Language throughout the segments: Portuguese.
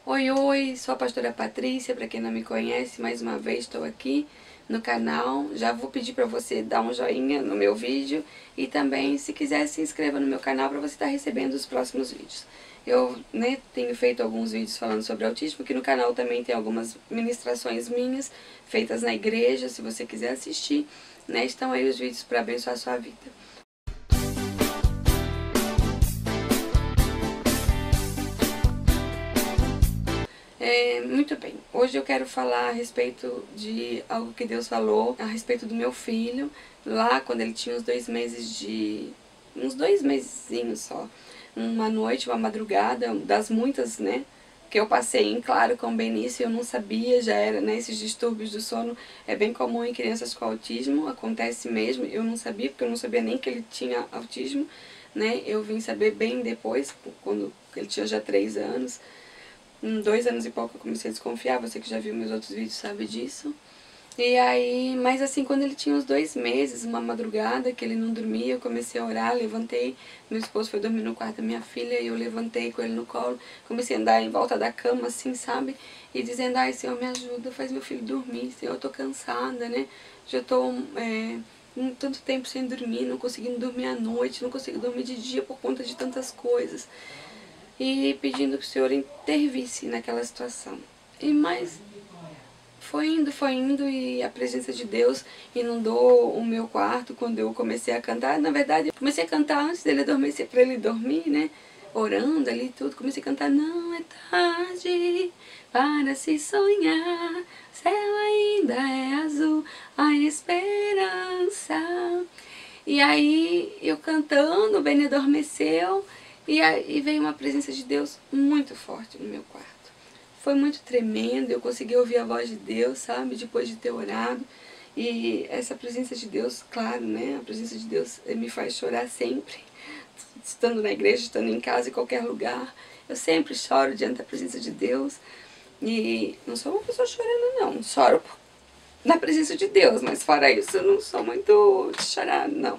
Oi, oi, sou a pastora Patrícia, para quem não me conhece, mais uma vez estou aqui no canal. Já vou pedir para você dar um joinha no meu vídeo e também, se quiser, se inscreva no meu canal para você estar recebendo os próximos vídeos. Eu tenho feito alguns vídeos falando sobre autismo, que no canal também tem algumas ministrações minhas, feitas na igreja, se você quiser assistir, estão aí os vídeos para abençoar a sua vida. Muito bem, hoje eu quero falar a respeito de algo que Deus falou a respeito do meu filho, lá quando ele tinha uns 2 meses uns 2 mesezinhos só. Uma noite, uma madrugada, das muitas, que eu passei em claro com o Benício, eu não sabia, já era, esses distúrbios do sono é bem comum em crianças com autismo, acontece mesmo, eu não sabia, porque eu não sabia nem que ele tinha autismo, eu vim saber bem depois, quando ele tinha já 3 anos, 2 anos e pouco eu comecei a desconfiar, você que já viu meus outros vídeos sabe disso. E aí, mas assim, quando ele tinha uns 2 meses, uma madrugada que ele não dormia, eu comecei a orar, levantei, meu esposo foi dormir no quarto da minha filha e eu levantei com ele no colo, comecei a andar em volta da cama assim, sabe? E dizendo, ai Senhor, me ajuda, faz meu filho dormir, Senhor, eu tô cansada, já tô tanto tempo sem dormir, não conseguindo dormir à noite, não consigo dormir de dia por conta de tantas coisas. E pedindo que o Senhor intervisse naquela situação. Mas foi indo e a presença de Deus inundou o meu quarto quando eu comecei a cantar. Na verdade, eu comecei a cantar antes dele adormecer, para ele dormir, orando ali e tudo. Comecei a cantar, não é tarde para se sonhar, o céu ainda é azul, a esperança. E aí, eu cantando, o Benny adormeceu. E aí veio uma presença de Deus muito forte no meu quarto. Foi muito tremendo, eu consegui ouvir a voz de Deus, sabe? Depois de ter orado. E essa presença de Deus, claro, a presença de Deus me faz chorar sempre. Estando na igreja, estando em casa, em qualquer lugar. Eu sempre choro diante da presença de Deus. E não sou uma pessoa chorando, não. Choro na presença de Deus, mas fora isso eu não sou muito de chorar, não.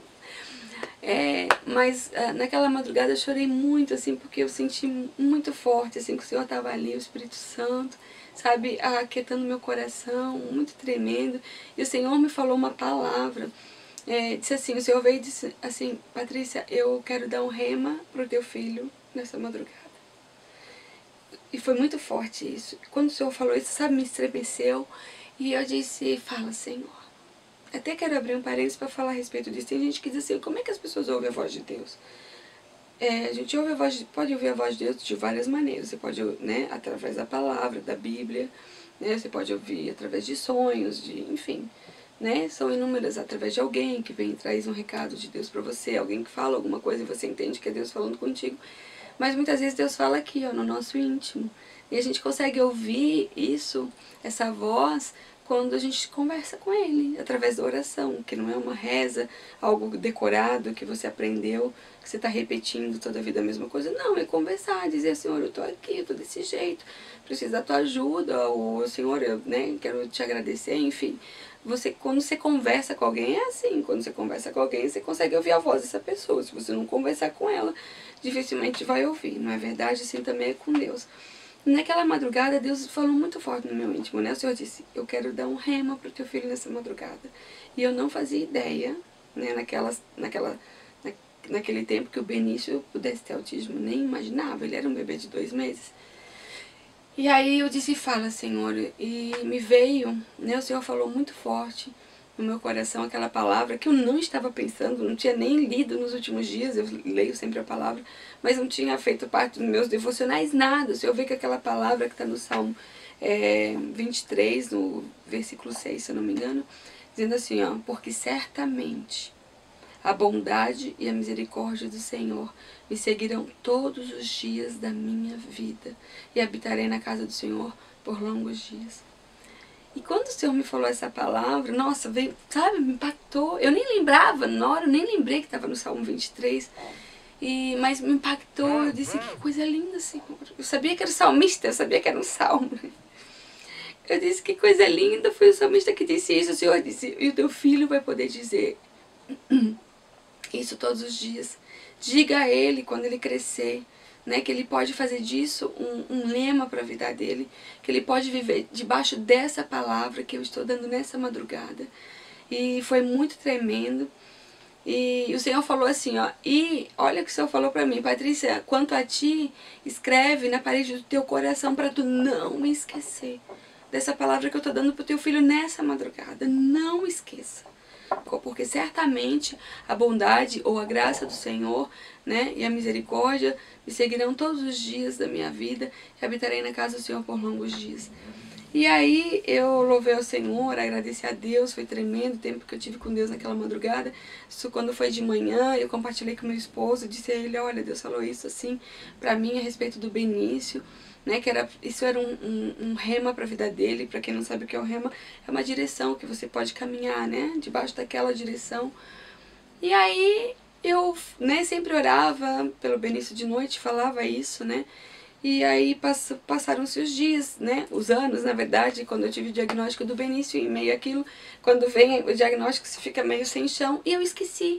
Mas naquela madrugada eu chorei muito, assim, porque eu senti muito forte, assim, que o Senhor estava ali, o Espírito Santo, sabe, aquietando meu coração, muito tremendo. E o Senhor me falou uma palavra, disse assim, o Senhor veio e disse assim, Patrícia, eu quero dar um rema pro teu filho nessa madrugada. E foi muito forte isso. Quando o Senhor falou isso, sabe, me estremeceu, e eu disse, fala, Senhor. Até quero abrir um parênteses para falar a respeito disso. Tem gente que diz assim, como é que as pessoas ouvem a voz de Deus? A gente pode ouvir a voz de Deus de várias maneiras. Você pode, através da palavra, da Bíblia, você pode ouvir através de sonhos, enfim, são inúmeras, através de alguém que vem e traz um recado de Deus para você, alguém que fala alguma coisa e você entende que é Deus falando contigo. Mas muitas vezes Deus fala aqui, ó, no nosso íntimo. E a gente consegue ouvir isso, essa voz, quando a gente conversa com Ele, através da oração, que não é uma reza, algo decorado que você aprendeu, que você está repetindo toda a vida a mesma coisa. Não, é conversar, dizer, Senhor, eu estou aqui, eu estou desse jeito, preciso da tua ajuda, ou Senhor, eu quero te agradecer, enfim. Quando você conversa com alguém, é assim, quando você conversa com alguém, você consegue ouvir a voz dessa pessoa. Se você não conversar com ela, dificilmente vai ouvir, não é verdade? Assim também é com Deus. Naquela madrugada, Deus falou muito forte no meu íntimo, O Senhor disse, eu quero dar um rema pro teu filho nessa madrugada. E eu não fazia ideia, naquele tempo que o Benício pudesse ter autismo, nem imaginava, ele era um bebê de 2 meses. E aí eu disse, fala, Senhor, e me veio, o Senhor falou muito forte no meu coração aquela palavra que eu não estava pensando, não tinha nem lido nos últimos dias, eu leio sempre a palavra, mas não tinha feito parte dos meus devocionais, nada. O Senhor vê que aquela palavra que está no Salmo 23, no versículo 6, se eu não me engano, dizendo assim, ó, porque certamente a bondade e a misericórdia do Senhor me seguirão todos os dias da minha vida e habitarei na casa do Senhor por longos dias. E quando o Senhor me falou essa palavra, nossa, veio, sabe, me impactou. Eu nem lembrava, na hora eu nem lembrei que estava no Salmo 23, mas me impactou. Eu disse, que coisa linda, Senhor. Eu sabia que era salmista, eu sabia que era um salmo. Eu disse, que coisa linda, foi o salmista que disse isso. O Senhor disse, e o teu filho vai poder dizer isso todos os dias. Diga a ele quando ele crescer, né, que ele pode fazer disso um lema para a vida dele, que ele pode viver debaixo dessa palavra que eu estou dando nessa madrugada. E foi muito tremendo. E o Senhor falou assim, ó, e olha o que o Senhor falou para mim: Patrícia, quanto a ti, escreve na parede do teu coração para tu não esquecer dessa palavra que eu estou dando para o teu filho nessa madrugada. Não esqueça. Porque certamente a bondade ou a graça do Senhor, né, e a misericórdia me seguirão todos os dias da minha vida, e habitarei na casa do Senhor por longos dias. E aí eu louvei ao Senhor, agradeci a Deus, foi tremendo o tempo que eu tive com Deus naquela madrugada. Isso quando foi de manhã, eu compartilhei com meu esposo, disse a ele: olha, Deus falou isso assim pra mim a respeito do Benício, né, que isso era um rema para a vida dele. Para quem não sabe o que é o rema, é uma direção que você pode caminhar, né, debaixo daquela direção. E aí eu, né, sempre orava pelo Benício de noite, falava isso, né. E aí passaram-se os dias, né, os anos, na verdade, quando eu tive o diagnóstico do Benício, e meio aquilo, quando vem o diagnóstico, você fica meio sem chão, e eu esqueci.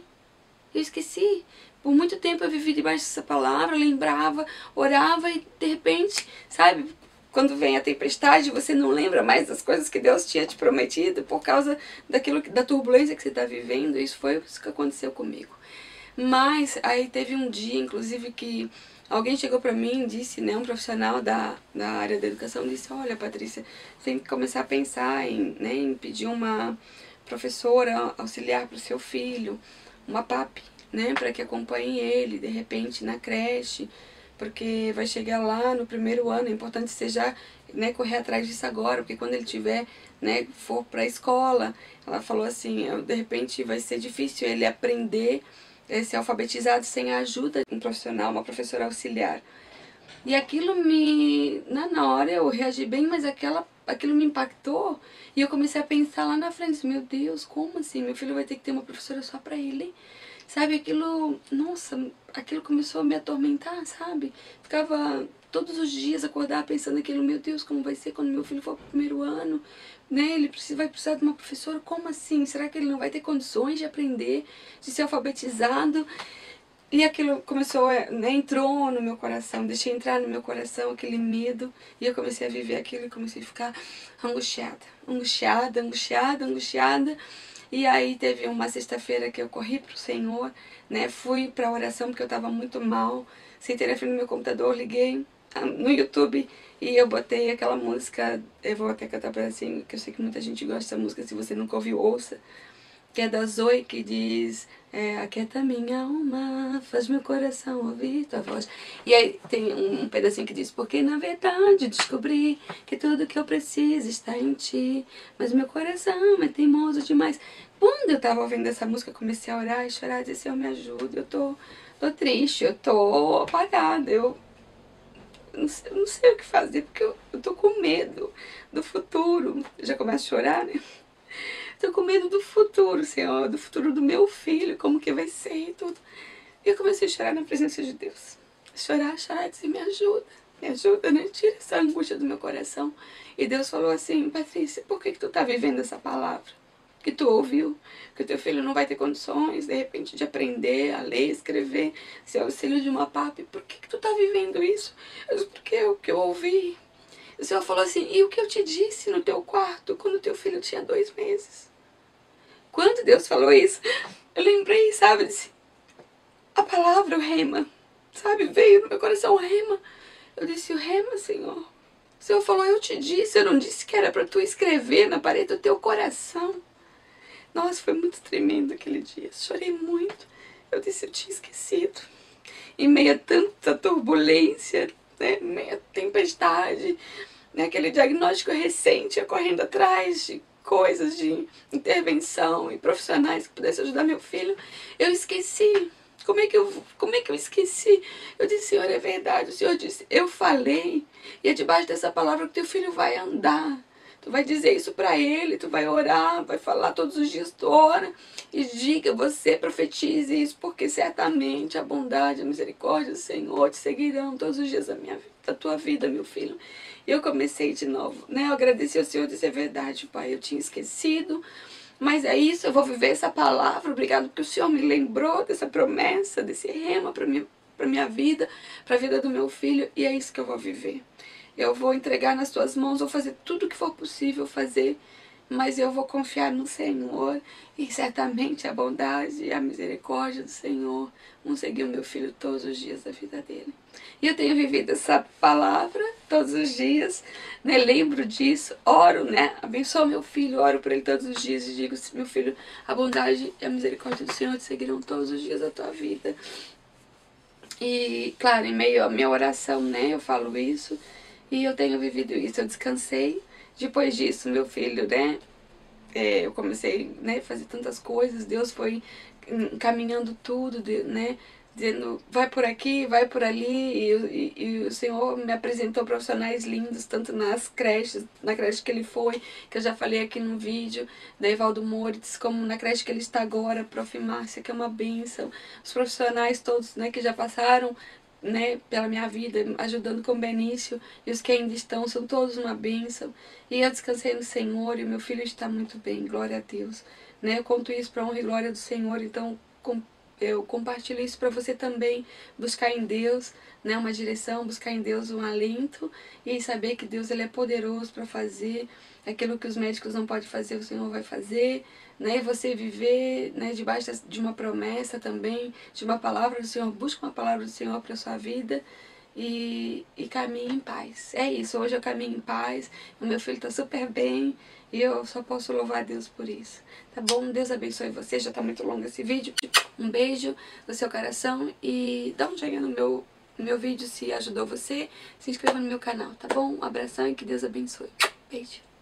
Por muito tempo eu vivi debaixo dessa palavra, lembrava, orava, e de repente, sabe, quando vem a tempestade, você não lembra mais das coisas que Deus tinha te prometido por causa da turbulência que você está vivendo. Isso foi isso que aconteceu comigo. Mas aí teve um dia, inclusive, que alguém chegou para mim e disse, né, um profissional da área da educação, disse: olha, Patrícia, você tem que começar a pensar em pedir uma professora auxiliar para o seu filho, uma PAP, né, para que acompanhe ele, de repente, na creche, porque vai chegar lá no primeiro ano, é importante você já, né, correr atrás disso agora, porque quando ele tiver, né, for para a escola, ela falou assim, de repente vai ser difícil ele aprender, ser alfabetizado sem a ajuda de um profissional, uma professora auxiliar. E aquilo na hora eu reagi bem, mas aquilo me impactou, e eu comecei a pensar lá na frente: meu Deus, como assim? Meu filho vai ter que ter uma professora só pra ele? Sabe, aquilo, nossa, aquilo começou a me atormentar, sabe? Ficava todos os dias acordar pensando aquilo: meu Deus, como vai ser quando meu filho for pro primeiro ano? Né? Ele vai precisar de uma professora, como assim? Será que ele não vai ter condições de aprender, de ser alfabetizado? E aquilo começou, né, entrou no meu coração, deixei entrar no meu coração aquele medo, e eu comecei a viver aquilo e comecei a ficar angustiada. E aí teve uma sexta-feira que eu corri pro Senhor, né, fui pra oração porque eu tava muito mal, sem telefone no meu computador, liguei no YouTube e eu botei aquela música, eu vou até cantar pra assim, que eu sei que muita gente gosta dessa música, se você nunca ouviu, ouça, que é da Zoe, que diz: aquieta minha alma, faz meu coração ouvir tua voz. E aí tem um pedacinho que diz: porque na verdade descobri que tudo que eu preciso está em ti, mas meu coração é teimoso demais. Quando eu tava ouvindo essa música, eu comecei a orar e chorar, e dizer: Senhor, me ajuda, eu tô triste, eu tô apagada, eu não sei o que fazer, porque eu tô com medo do futuro. Eu já começo a chorar, né? Tô com medo do futuro, Senhor, do futuro do meu filho, como que vai ser e tudo. E eu comecei a chorar na presença de Deus. Chorar, e dizer: me ajuda, né? Tira essa angústia do meu coração. E Deus falou assim: Patrícia, por que tu tá vivendo essa palavra? Que tu ouviu, que o teu filho não vai ter condições, de repente, de aprender a ler, escrever, ser auxílio de uma PAP. Por que tu tá vivendo isso? Eu disse: porque é o que eu ouvi. O Senhor falou assim: e o que eu te disse no teu quarto, quando teu filho tinha 2 meses? Quando Deus falou isso, eu lembrei, sabe, a palavra, o rema, sabe, veio no meu coração o rema. Eu disse: o rema, Senhor. O Senhor falou: eu te disse, eu não disse que era para tu escrever na parede do teu coração. Nossa, foi muito tremendo aquele dia, chorei muito. Eu disse: eu tinha esquecido. Em meio a tanta turbulência, né, em meio a tempestade, né, aquele diagnóstico recente, eu correndo atrás de coisas de intervenção e profissionais que pudessem ajudar meu filho, eu esqueci. Como é que eu esqueci? Eu disse: Senhor, é verdade. O Senhor disse: eu falei, e é debaixo dessa palavra que teu filho vai andar. Tu vai dizer isso pra ele, tu vai orar, vai falar todos os dias, tu ora e diga, você profetize isso, porque certamente a bondade, a misericórdia do Senhor te seguirão todos os dias da tua vida, meu filho. E eu comecei de novo, né? Eu agradeci ao Senhor, disse: é verdade, Pai, eu tinha esquecido, mas é isso, eu vou viver essa palavra. Obrigado porque o Senhor me lembrou dessa promessa, desse rema para para minha vida, para a vida do meu filho, e é isso que eu vou viver. Eu vou entregar nas tuas mãos, vou fazer tudo o que for possível fazer, mas eu vou confiar no Senhor, e certamente a bondade e a misericórdia do Senhor vão seguir o meu filho todos os dias da vida dele. E eu tenho vivido essa palavra todos os dias, né? Lembro disso, oro, né? Abençoo meu filho, oro por ele todos os dias e digo: meu filho, a bondade e a misericórdia do Senhor te seguirão todos os dias da tua vida. E, claro, em meio à minha oração, né, eu falo isso, e eu tenho vivido isso. Eu descansei. Depois disso, meu filho, né, eu comecei, né, a fazer tantas coisas, Deus foi encaminhando tudo, né, dizendo, vai por aqui, vai por ali, e o Senhor me apresentou profissionais lindos, tanto nas creches, na creche que ele foi, que eu já falei aqui no vídeo, da Evaldo Moritz, como na creche que ele está agora, Prof. Márcia, que é uma bênção, os profissionais todos, né, que já passaram, né, pela minha vida, ajudando com o Benício, e os que ainda estão, são todos uma bênção. E eu descansei no Senhor, e meu filho está muito bem, glória a Deus, né? Eu conto isso para honra e glória do Senhor, então eu compartilho isso para você também, buscar em Deus, né, uma direção, buscar em Deus um alento, e saber que Deus, ele é poderoso para fazer aquilo que os médicos não podem fazer, o Senhor vai fazer, né, e você viver, né, debaixo de uma promessa também, de uma palavra do Senhor. Busca uma palavra do Senhor para a sua vida e caminhe em paz. É isso, hoje eu caminho em paz, o meu filho está super bem e eu só posso louvar a Deus por isso. Tá bom? Deus abençoe você, já está muito longo esse vídeo. Um beijo no seu coração e dá um joinha no meu vídeo se ajudou você. Se inscreva no meu canal, tá bom? Um abração e que Deus abençoe. Beijo.